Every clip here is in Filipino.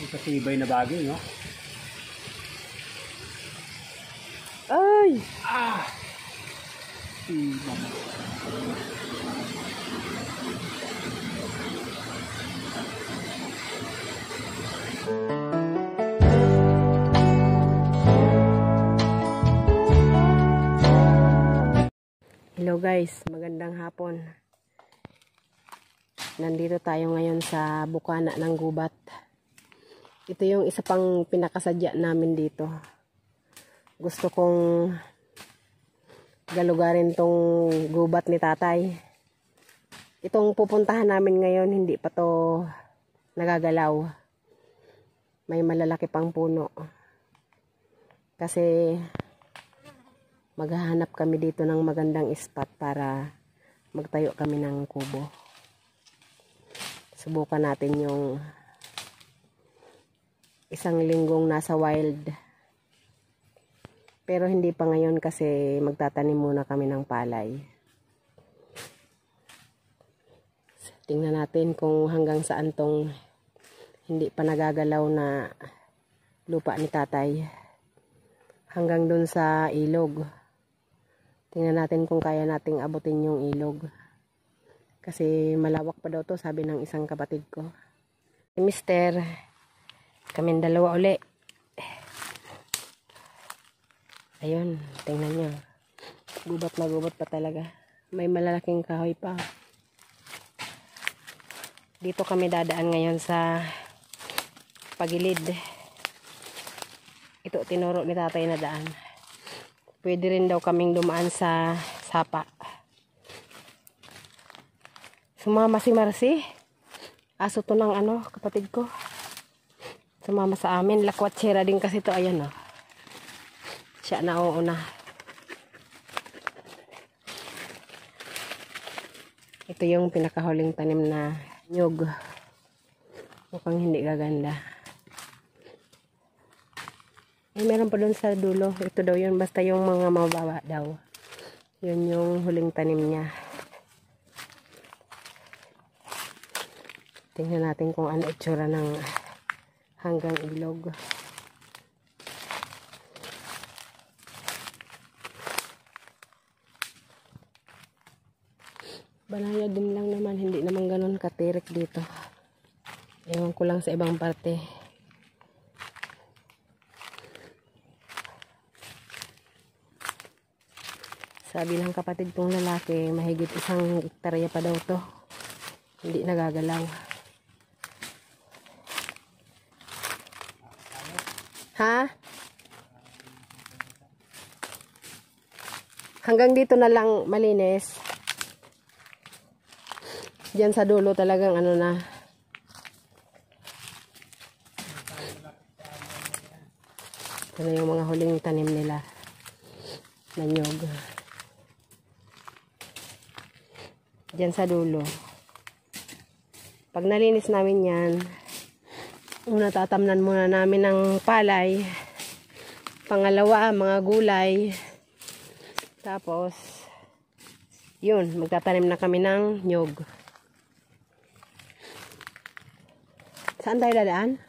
Katibay na bagay, no? Ay! Ah! Mama. Hello guys, magandang hapon. Nandito tayo ngayon sa bukana ng gubat. Ito yung isa pang pinakasadya namin dito. Gusto kong galugarin tong gubat ni tatay. Itong pupuntahan namin ngayon, hindi pa to nagagalaw. May malalaki pang puno. Kasi maghahanap kami dito ng magandang spot para magtayo kami ng kubo. Subukan natin yung isang linggong nasa wild. Pero hindi pa ngayon kasi magtatanim muna kami ng palay. Tingnan natin kung hanggang saan tong hindi pa nagagalaw na lupa ni tatay. Hanggang dun sa ilog. Tingnan natin kung kaya nating abutin yung ilog. Kasi malawak pa daw to, sabi ng isang kapatid ko. Mister, kaming dalawa uli. Ayun, tingnan nyo. Gubat na gubat pa talaga. May malalaking kahoy pa. Dito kami dadaan ngayon sa pagilid. Ito, tinuro ni tatay na daan. Pwede rin daw kaming dumaan sa sapa. Sumama si Marcy. Aso to ng kapatid ko. Sumama sa amin. Lakwatsera din kasi to. Ayan o. Siya na uuna. Ito yung pinakahuling tanim na nyug. Mukhang hindi gaganda. Meron pa doon sa dulo. Ito daw yun. Basta yung mga mababa daw. Yun yung huling tanim niya. Tingnan natin kung ano itsura ng hanggang ilog. Banaya din lang naman. Hindi naman ganun katirik dito. Ewan ko lang sa ibang parte. Sabi ng kapatid kong lalaki, mahigit 1 hektarya pa daw to. Hindi nagagalaw. Ha? Hanggang dito na lang malinis. Diyan sa dulo talagang na. Ito na yung mga huling tanim nila. Na nyog. Diyan sa dulo. Pag nalinis namin yan, una tatamnan muna namin ng palay. Pangalawa, mga gulay. Tapos, yun, magtatanim na kami ng nyog. Saan tayo dadaan?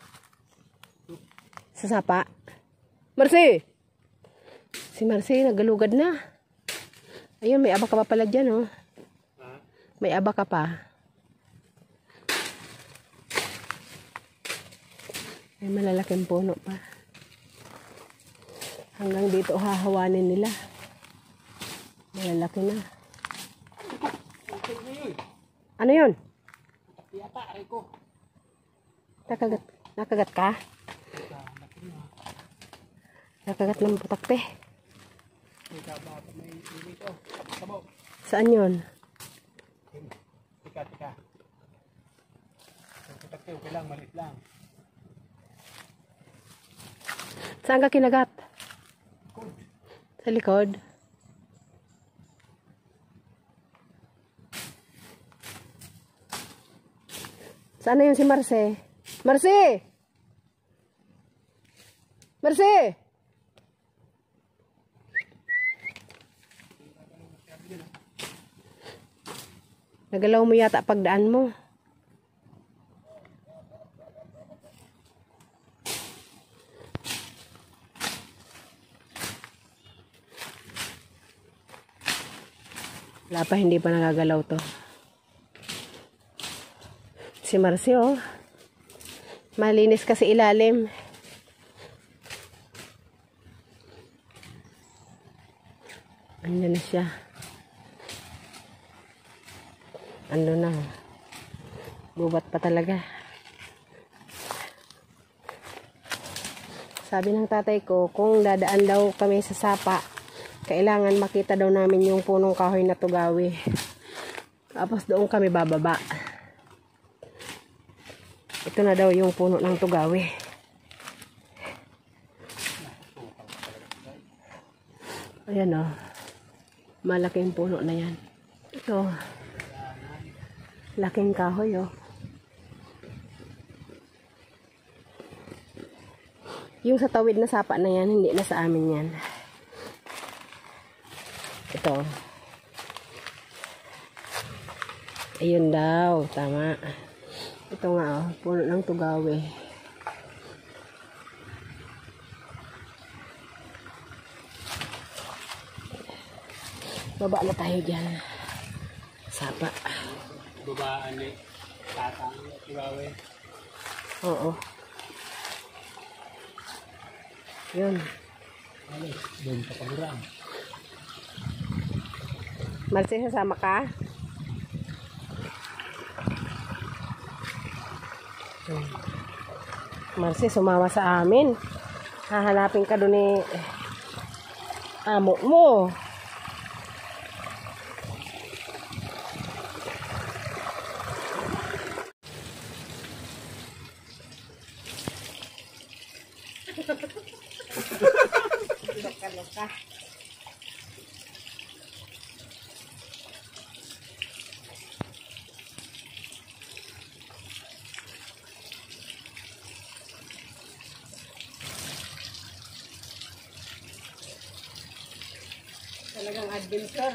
Sa sapa. Marcy! Si Marcy, nagalugad na. Ayun, may aba ka pa pala dyan, oh. May aba ka pa. May malalaking puno pa. Hanggang dito hahawanin nila. Malalaki na. Ano yun? Nakagat ka? Nakagat ng putakpe. Saan yun? Tika. Putakte, okay lang, malit lang. Saan ka kinagat? Sa likod? Saan na yun si Marcy? Marcy! Marcy! Nagalaw mo yata pagdaan mo. Wala pa, hindi pa nagagalaw to. Si Marcy, oh. Malinis kasi ilalim. Andyan na siya. Ano na. Gubat pa talaga. Sabi ng tatay ko, kung dadaan daw kami sa sapa, kailangan makita daw namin yung punong kahoy na tugawi. Tapos doon kami bababa. Ito na daw yung puno ng tugawi. Ayan o. Malaking puno na yan. Ito. Laking kahoy o. Yung sa tawid na sapa na yan, hindi na sa amin yan. Ito. Ayun daw, tama. Ito nga oh, puno ng tugawi. Baba na tayo dyan. Sapa. Babaan ni tatang Iwawe. Oo. Yun. Alis, doon pa pangurang. Marcy, sasama ka? Marcy, sumama sa amin. Hahanapin ka doon ni amo mo. Loka-loka. Talagang adventure.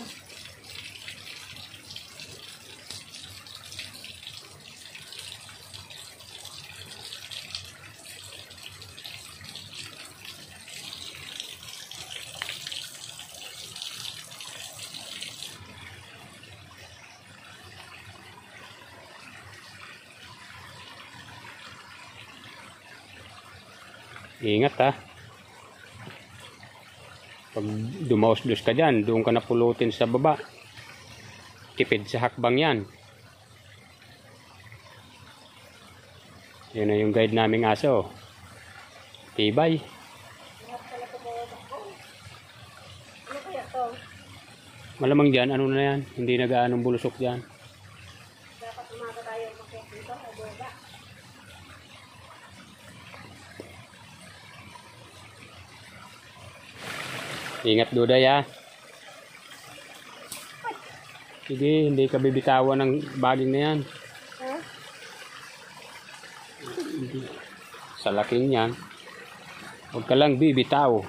Ingat ha. Pag dumaos-dos ka dyan, doon ka napulutin sa baba. Tipid sa hakbang yan. Yun na yung guide naming aso. Tibay. Ano kaya to? Malamang dyan, ano na yan? Hindi na gaanong bulusok dyan. Dapat umaga tayo makiyak dito sa boga. Ingat Duday ha. Sige, hindi ka bibitawan ng baging na yan. Ha? Sa laking yan. Huwag ka lang bibitaw.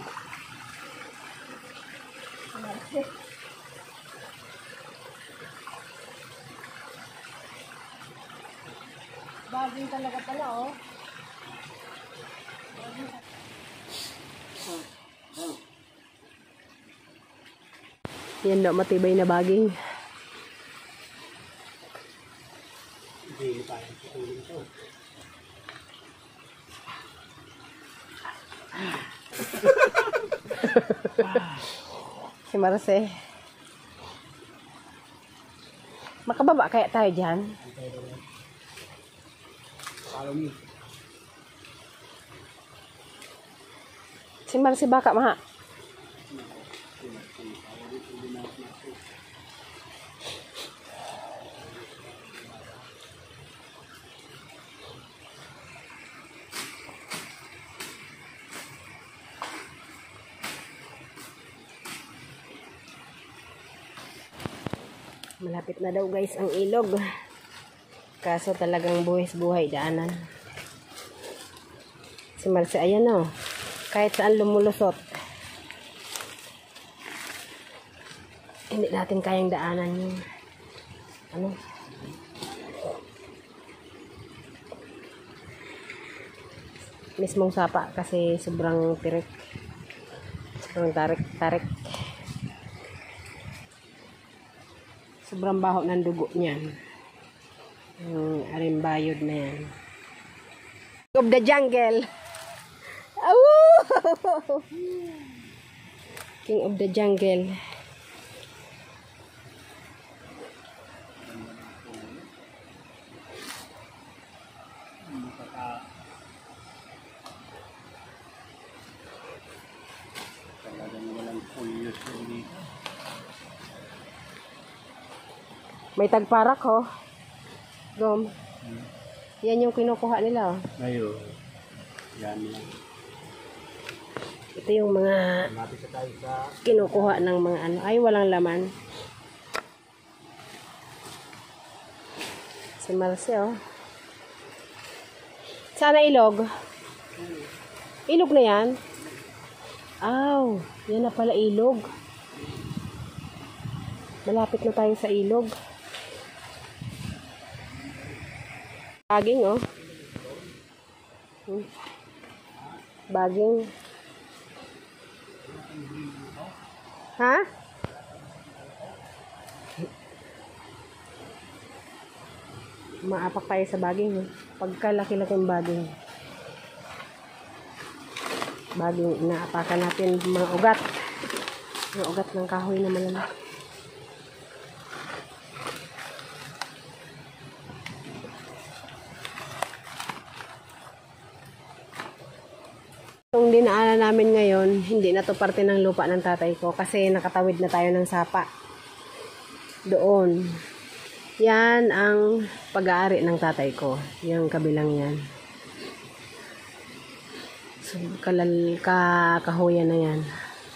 Baging talaga pala oh. Yan daw matibay na baging. Hindi mo kaya tutulong ito. Si Marce. Makababa kaya tayo dyan? Follow me. Si Marce baka maha. Malapit na daw guys ang ilog. Kaso talagang buwis-buhay daanan. Si Marce ayan o. Kahit saan lumulusot. Hindi natin kayang daanan yung ano. Mismong sapa kasi sobrang tirik. Sobrang tarik. Sobrang baho ng dugo niyan. Yung arimbayod na yan. Of the jungle. Awoo! King of the jungle. May tagparak ho. Gom. Yan yung kinukuha nila. Ayun. Yan lang. Ito yung mga kinukuha ng mga ano. Ay, walang laman. Si Marce, oh. Sana ilog. Ilog na yan. Aw, yan na pala ilog. Malapit na tayo sa ilog. Baging, oh. Baging. Ha? Maapak tayo sa baging. Pagkalaki-laking baging. Baging, inaapakan natin mga ugat. Mga ugat ng kahoy na malalaki. Itong dinaanan namin ngayon, hindi na to parte ng lupa ng tatay ko kasi nakatawid na tayo ng sapa. Doon. Yan ang pag-aari ng tatay ko. Yung kabilang yan. So, kahoyan na yan.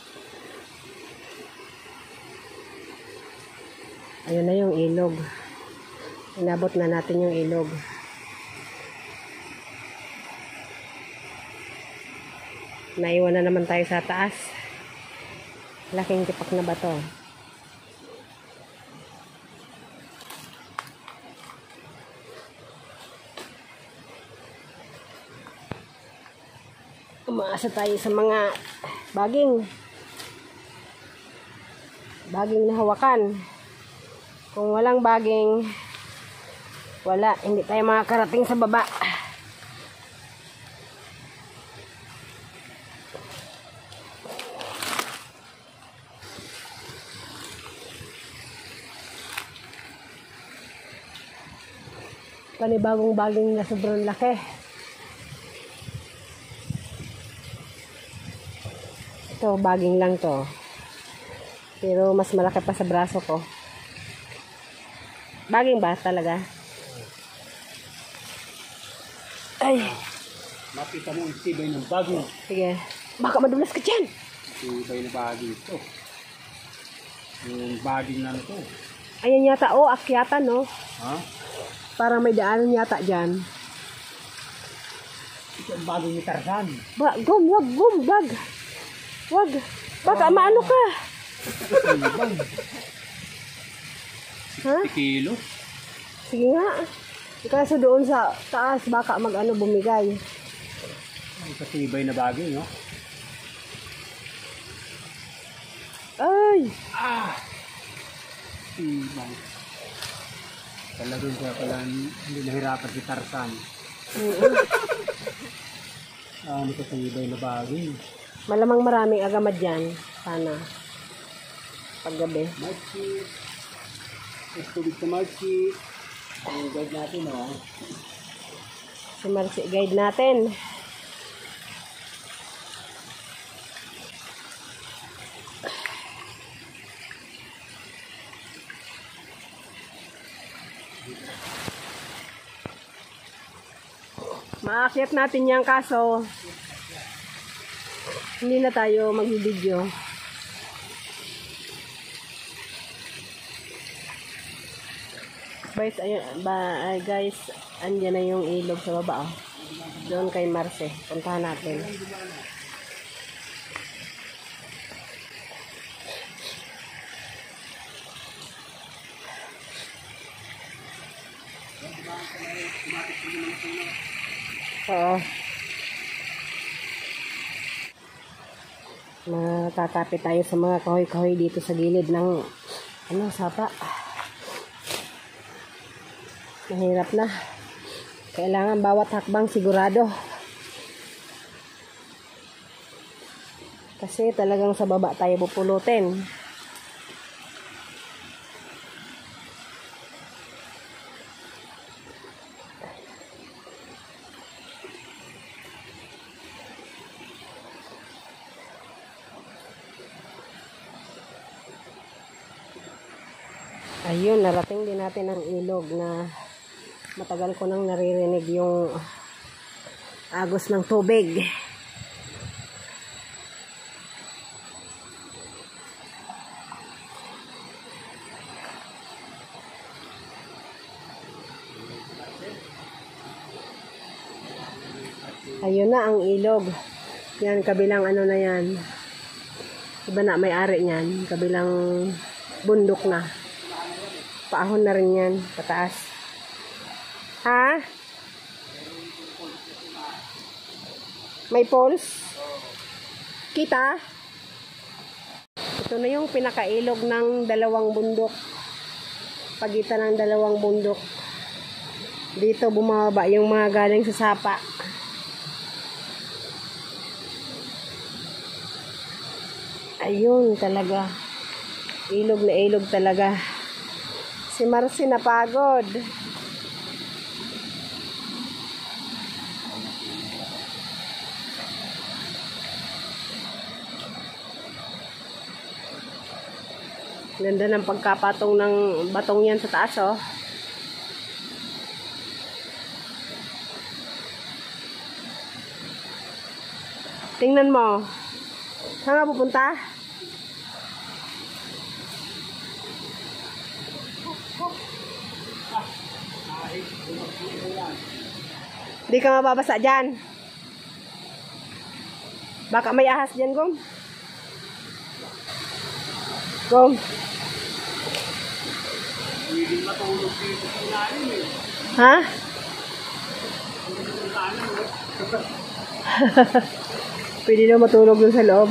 Ayun na yung ilog. Inabot na natin yung ilog. Naiwan na naman tayo sa taas. Laking tipak na bato. Umaasa tayo sa mga baging. Baging na hawakan. Kung walang baging, wala. Hindi tayo makakarating sa baba. Panibagong baging na sobrang laki. Ito, baging lang to. Pero mas malaki pa sa braso ko. Baging ba talaga? Ay. Makita mo ang tibay ng baging. Sige. Baka madulas ka dyan. Tibay na baging ito. Yung baging na ito. Ayan yata, oh, akyatan, no? Ha? Parang may daanan yata dyan. Ito ang baging ni Tarzan. Wag. Wag. Baka maano ka. Ha? Kilo. Sige nga. Kaso doon sa taas, baka mag-ano bumigay. Ang katibay na baging, no? Ay! Tibay. Talagang siya pala hindi nahirapan si Tarzan. Ano katibay na baging. Malamang maraming agamad dyan. Sana. Paggabi. Marchi. Tubig sa Marchi. Ang guide natin, no? Si Marcy, guide natin. Maakyat natin yan kaso hindi na tayo mag-video. Guys, andyan na yung ilog sa baba. Oh. Doon kay Marce. Puntahan natin. Oo. Matatapit tayo sa mga kahoy-kahoy dito sa gilid ng sapa. Mahirap na. Kailangan bawat hakbang sigurado. Kasi talagang sa baba tayo pupulutin. Ayun, narating din natin ang ilog na matagal ko nang naririnig yung agos ng tubig. Ayun na ang ilog. Yan, kabilang ano na yan. Iba na may-ari niyan. Kabilang bundok na. Paahon na rin yan, pataas. Ha? May poles? Kita? Ito na yung pinakailog ng dalawang bundok. Pagitan ng dalawang bundok. Dito bumababa yung mga galing sa sapa. Ayun talaga. Ilog na ilog talaga. Si Marcy napagod. Ganda ng pagkapatong ng batong yan sa taas, oh. Tingnan mo. Saan nga pupunta? Di ka mababasa dyan. Baka may ahas dyan, Gom. Gom. Ha? Pwede na matulog dun sa loob.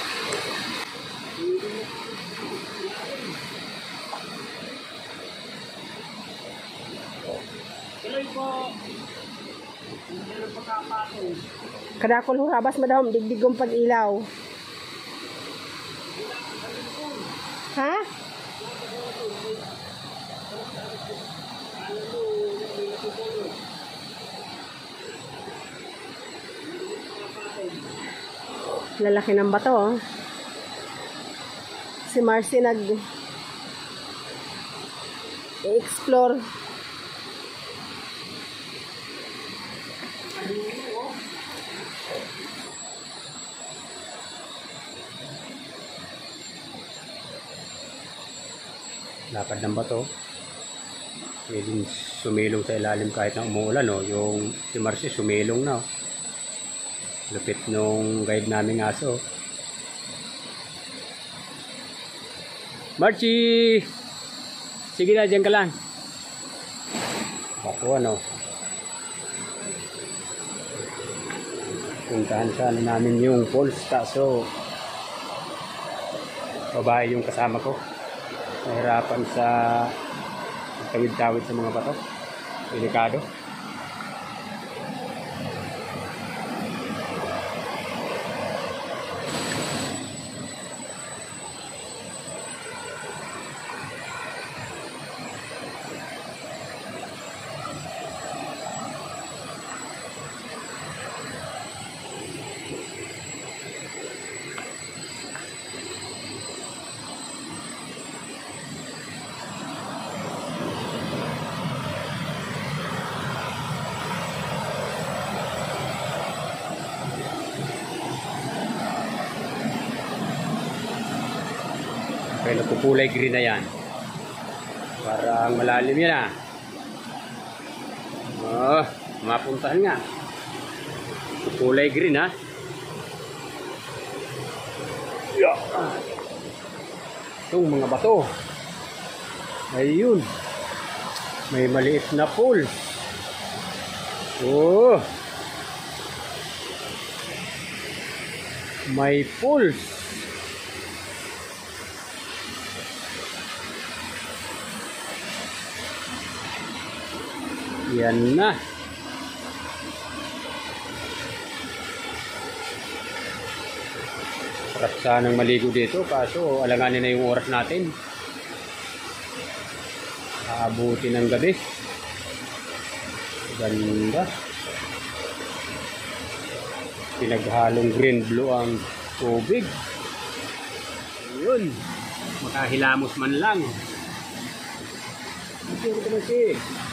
Kadakol hurabas madam, digdigong pag-ilaw. Ha? Lalaki ng bato, oh. Si Marcy nag-explore. Lapad ng bato. Pwedeng sumilong sa ilalim kahit na umuulan, no? Yung si Marcy sumilong na, oh. Lupit nung guide naming aso. Marcy! Sige na, dyan ka lang. Ako, ano? Puntahan sana namin yung falls, kaso babae yung kasama ko. Nahirapan sa tawid-tawid sa mga bato. Delikado. Kaya nagpukulay green na yan. Parang malalim yan, ah. Oh, mapuntahan nga. Kulay green, ha. Yeah. Itong mga bato. Ayun. May maliit na pool. Oh. May pool. Yan na. Sarap sanang maligo dito kaso alanganin na yung oras natin. Aabuti ng gabi. Ganda. Pinaghalong green blue ang tubig. Yun. Makahilamos man lang. Ito naman siya.